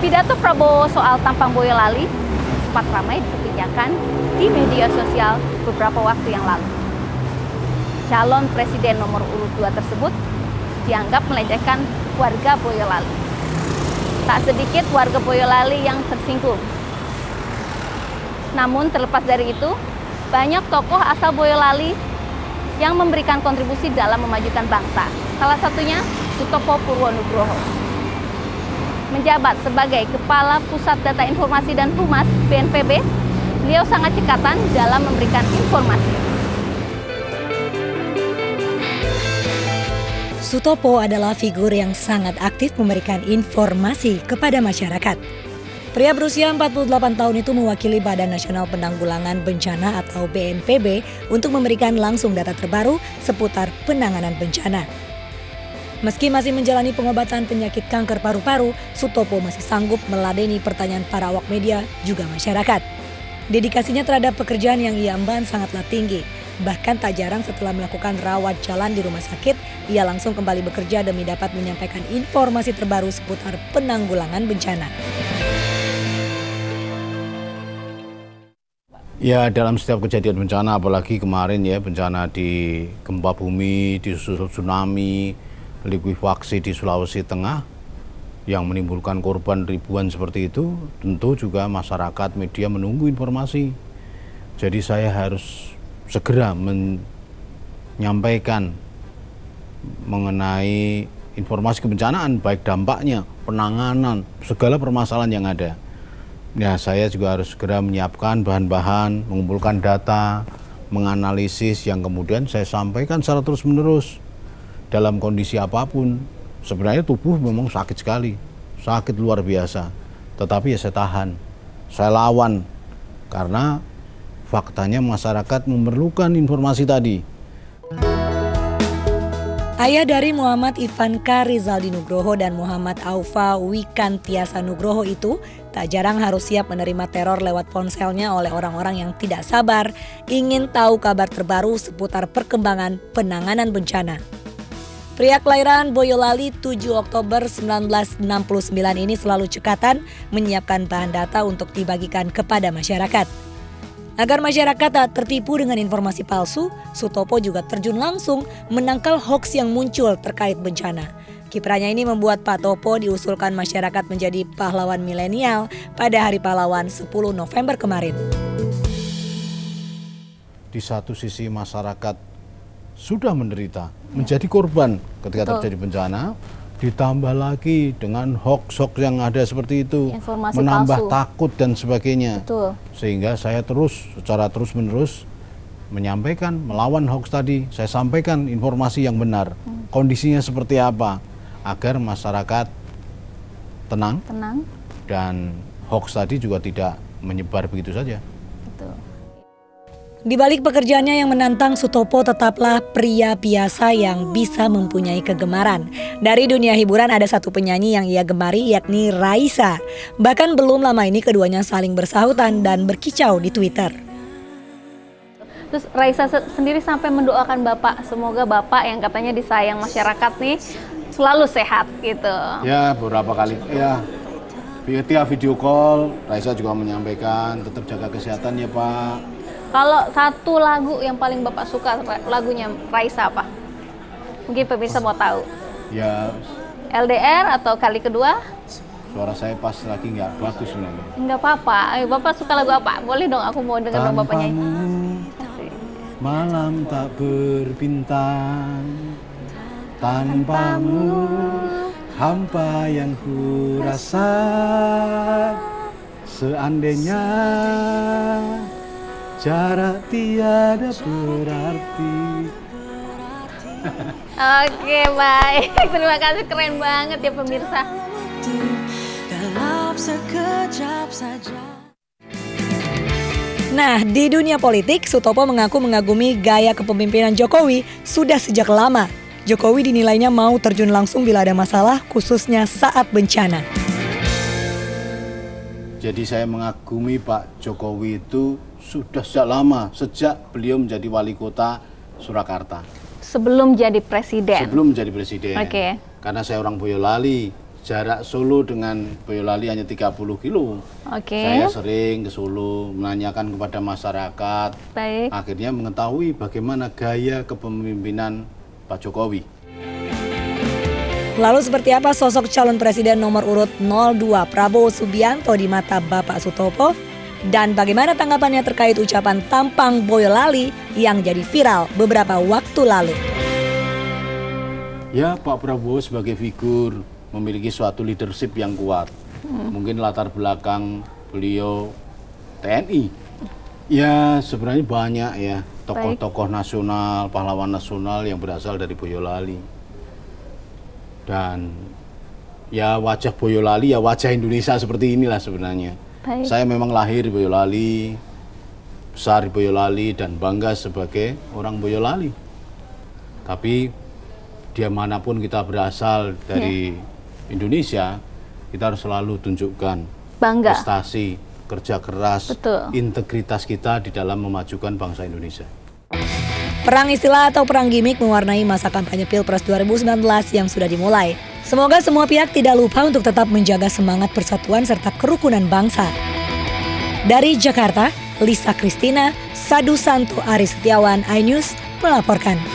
Pidato Prabowo soal tampang Boyolali sempat ramai diperbincangkan di media sosial beberapa waktu yang lalu. Calon presiden nomor urut 2 tersebut dianggap melecehkan warga Boyolali. Tak sedikit warga Boyolali yang tersinggung. Namun terlepas dari itu, banyak tokoh asal Boyolali yang memberikan kontribusi dalam memajukan bangsa. Salah satunya Sutopo Purwonugroho. Menjabat sebagai Kepala Pusat Data Informasi dan Humas BNPB, beliau sangat cekatan dalam memberikan informasi. Sutopo adalah figur yang sangat aktif memberikan informasi kepada masyarakat. Pria berusia 48 tahun itu mewakili Badan Nasional Penanggulangan Bencana atau BNPB untuk memberikan langsung data terbaru seputar penanganan bencana. Meski masih menjalani pengobatan penyakit kanker paru-paru, Sutopo masih sanggup meladeni pertanyaan para awak media juga masyarakat. Dedikasinya terhadap pekerjaan yang ia emban sangatlah tinggi. Bahkan tak jarang setelah melakukan rawat jalan di rumah sakit, ia langsung kembali bekerja demi dapat menyampaikan informasi terbaru seputar penanggulangan bencana. Ya, dalam setiap kejadian bencana, apalagi kemarin ya, bencana di gempa bumi, disusul tsunami, likuifaksi di Sulawesi Tengah yang menimbulkan korban ribuan seperti itu, tentu juga masyarakat media menunggu informasi. Jadi saya harus segera menyampaikan mengenai informasi kebencanaan, baik dampaknya, penanganan, segala permasalahan yang ada. Ya, saya juga harus segera menyiapkan bahan-bahan, mengumpulkan data, menganalisis yang kemudian saya sampaikan secara terus-menerus. Dalam kondisi apapun, sebenarnya tubuh memang sakit sekali, sakit luar biasa. Tetapi ya saya tahan, saya lawan, karena faktanya masyarakat memerlukan informasi tadi. Ayah dari Muhammad Ivanka Rizaldi Nugroho dan Muhammad Aufa Wikantiasa Nugroho itu tak jarang harus siap menerima teror lewat ponselnya oleh orang-orang yang tidak sabar ingin tahu kabar terbaru seputar perkembangan penanganan bencana. Pria kelahiran Boyolali 7 Oktober 1969 ini selalu cekatan menyiapkan bahan data untuk dibagikan kepada masyarakat. Agar masyarakat tak tertipu dengan informasi palsu, Sutopo juga terjun langsung menangkal hoaks yang muncul terkait bencana. Kiprahnya ini membuat Pak Topo diusulkan masyarakat menjadi pahlawan milenial pada Hari Pahlawan 10 November kemarin. Di satu sisi masyarakat sudah menderita, menjadi korban ketika terjadi bencana, ditambah lagi dengan hoax-hoax yang ada seperti itu, informasi menambah palsu, takut dan sebagainya. Betul. Sehingga saya secara terus-menerus menyampaikan, melawan hoax tadi. Saya sampaikan informasi yang benar, kondisinya seperti apa, agar masyarakat tenang. Dan hoax tadi juga tidak menyebar begitu saja. Betul. Di balik pekerjaannya yang menantang, Sutopo tetaplah pria biasa yang bisa mempunyai kegemaran. Dari dunia hiburan ada satu penyanyi yang ia gemari, yakni Raisa. Bahkan belum lama ini keduanya saling bersahutan dan berkicau di Twitter. Terus Raisa sendiri sampai mendoakan Bapak, semoga Bapak yang katanya disayang masyarakat nih selalu sehat gitu. Ya, beberapa kali ya. Via video call, Raisa juga menyampaikan tetap jaga kesehatan ya Pak. Kalau satu lagu yang paling Bapak suka, lagunya Raisa apa? Mungkin pemirsa mau tahu. Ya. LDR atau Kali Kedua? Suara saya pas lagi nggak bagus sebenarnya. Nggak apa-apa. Ayo, Bapak suka lagu apa? Boleh dong, aku mau dengar Bapak nyanyi. Malam tak berbintang, tanpamu hampa yang ku rasa. Seandainya jarak tiada berarti. Oke, baik. Terima kasih, keren banget ya pemirsa. Nah, di dunia politik, Sutopo mengaku mengagumi gaya kepemimpinan Jokowi sudah sejak lama. Jokowi dinilainya mau terjun langsung bila ada masalah, khususnya saat bencana. Jadi saya mengagumi Pak Jokowi itu sudah sejak lama, sejak beliau menjadi wali kota Surakarta. Sebelum jadi presiden? Sebelum menjadi presiden. Oke. Karena saya orang Boyolali, jarak Solo dengan Boyolali hanya 30 kilo. Oke. Saya sering ke Solo menanyakan kepada masyarakat, Baik. akhirnya mengetahui bagaimana gaya kepemimpinan Pak Jokowi. Lalu seperti apa sosok calon presiden nomor urut 02 Prabowo Subianto di mata Bapak Sutopo? Dan bagaimana tanggapannya terkait ucapan tampang Boyolali yang jadi viral beberapa waktu lalu? Ya, Pak Prabowo sebagai figur memiliki suatu leadership yang kuat. Mungkin latar belakang beliau TNI. Ya, sebenarnya banyak ya tokoh-tokoh nasional, pahlawan nasional yang berasal dari Boyolali. Dan ya wajah Boyolali ya wajah Indonesia seperti inilah sebenarnya. Baik. Saya memang lahir di Boyolali, besar di Boyolali dan bangga sebagai orang Boyolali. Tapi dimanapun kita berasal dari Indonesia, kita harus selalu tunjukkan Bangga. prestasi, kerja keras, Betul. integritas kita di dalam memajukan bangsa Indonesia. Perang istilah atau perang gimmick mewarnai masa kampanye Pilpres 2019 yang sudah dimulai. Semoga semua pihak tidak lupa untuk tetap menjaga semangat persatuan serta kerukunan bangsa. Dari Jakarta, Lisa Kristina, Sadu Santo Ari Setiawan, iNews melaporkan.